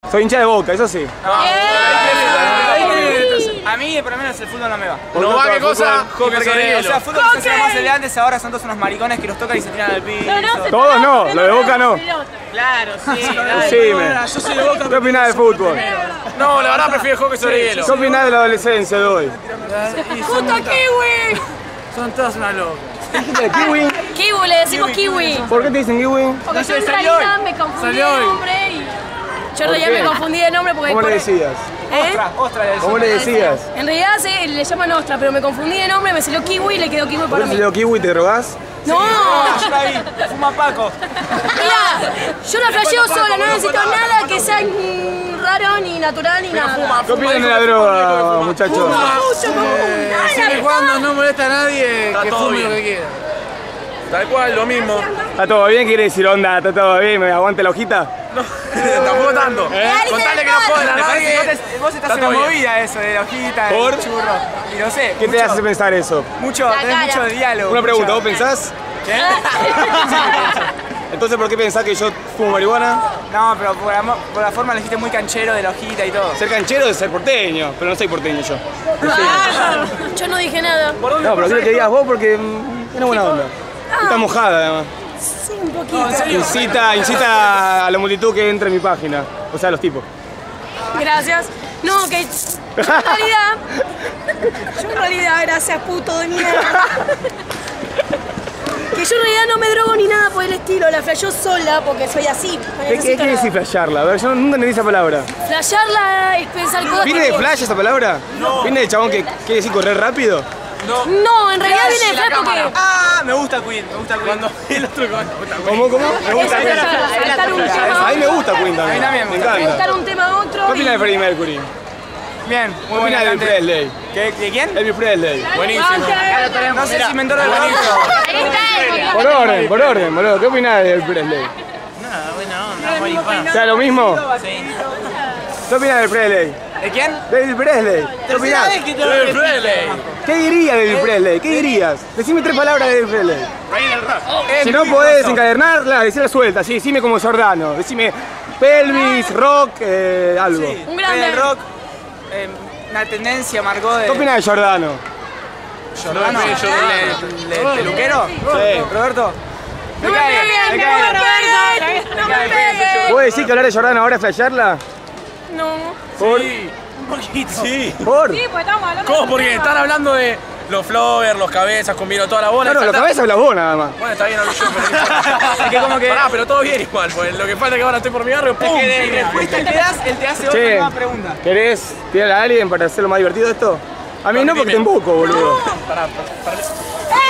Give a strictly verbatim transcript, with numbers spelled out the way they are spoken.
Soy hincha de Boca, eso sí. No. A mí, por lo menos, el fútbol no me va. ¿No va qué cosa? Porque, o sea, fútbol que se más de antes, ahora son todos unos maricones que los tocan y se tiran al piso. Todos no, lo de Boca no. Claro, sí. Sí, me. Yo soy de Boca. ¿Qué opinás del fútbol? No, la verdad prefiero el hockey sobre hielo. ¿Qué opinás de la adolescencia de hoy? ¡Puta kiwi! Son todas unas locas. ¿Kiwi? Kiwi, le decimos kiwi. ¿Por qué te dicen kiwi? Porque yo en realidad me confundí de nombre y... Yo en realidad me confundí de nombre porque... ¿Cómo le decías? ¿Eh? Ostra, ostra. ¿Cómo le decías? En realidad se, le llaman ostra, pero me confundí de nombre, me salió kiwi y le quedó kiwi ¿Por para qué mí. te dio kiwi y te drogás? ¡No! Yo la vi, fuma Paco. Mira, yo la flasheo sola, no necesito nada que sea mm, raro, ni natural, ni nada. ¿Qué opinan de la droga, muchachos? Siempre y cuando no molesta a nadie, que fume lo que quiera. Tal cual, lo mismo. ¿Está todo bien? ¿Quiere decir onda? ¿Está todo bien? ¿Me aguante la hojita? No, tampoco tanto. ¿Eh? Contale que no joden a nadie. Vos estás en la movida eso, de la hojita, ¿Por? del churro. Y no sé. ¿Qué te hace pensar eso? Mucho, tenés mucho diálogo. Una pregunta, mucho- ¿vos pensás? ¿Qué? Entonces, ¿por qué pensás que yo fumo marihuana? No, pero por la, mo- por la forma le dijiste muy canchero de la hojita y todo. Ser canchero es ser porteño, pero no soy porteño yo. Yo no dije nada. No, pero quiero que digas vos porque mm, tiene buena onda. Está mojada además. Sí, un poquito. Incita, incita a la multitud que entre en mi página. O sea, a los tipos. Gracias. No, que yo en realidad... Yo en realidad, gracias, puto de mierda. Que yo en realidad no me drogo ni nada por el estilo, la flasheo sola porque soy así. No ¿Qué, qué necesito quiere decir nada. flashearla? A ver, yo nunca entendí esa palabra. Flashearla es pensar cosas. ¿Viene de que- flash esa palabra? No. ¿Viene de chabón que quiere decir correr rápido? No, en realidad viene de flash porque... Ah, me gusta Queen, me gusta Queen. Cuando el otro con ¿Cómo, cómo? Me gusta Es Queen. saltar un tema A mí me gusta Queen A mí también. también Me me gusta. encanta. saltar un tema a otro. ¿Qué opinas de y- Freddie Mercury? Bien, muy ¿Qué buena opinas de Elvis cantante. Presley? ¿Qué, ¿De quién? Elvis Presley. Buenísimo. No sé si mentor del bonito. Por orden, por orden, boludo. ¿Qué opinas de Elvis Presley? Nada, buena onda, muy fan. ¿Sea lo mismo? Sí. ¿Qué opinas de Presley? ¿De quién? ¿De Elvis Presley? ¿Qué opinas? Elvis Presley. ¿Qué dirías de Elvis Presley? ¿Qué dirías? Decime tres palabras de Elvis Presley. Rey del rap. Si no podés encadernarla, decirla suelta, sí, decime como Giordano. Decime pelvis, rock, eh, algo. Sí, Un grande. Rey del rock. eh, una tendencia marcó de... ¿Qué opinas de Giordano? Jordano? No, yo- ¿El de- de peluquero? Sí. ¿Roberto? Me No me cae bien, peguen, me no cae me bien. peguen, no me peguen. ¿Puedes decir que hablar de Giordano ahora es flashearla? No. ¿Por? Sí, un poquito. Sí. ¿Por? pues estamos hablando. ¿Cómo? Porque están hablando de los flowers, los cabezas, con vino toda la bola. No, no, y la falta- cabeza hablas vos nada más. Bueno, está bien, hablo yo, pero no importa. Es que como que... Pará, pero todo bien igual, pues lo que falta es que ahora estoy por mi barrio, ¡pum! Es que de respuesta que das, él te hace otra Che, nueva pregunta. ¿querés tirarle a alguien para hacerlo más divertido esto? A mí no, porque te emboco, boludo. Pará, pará.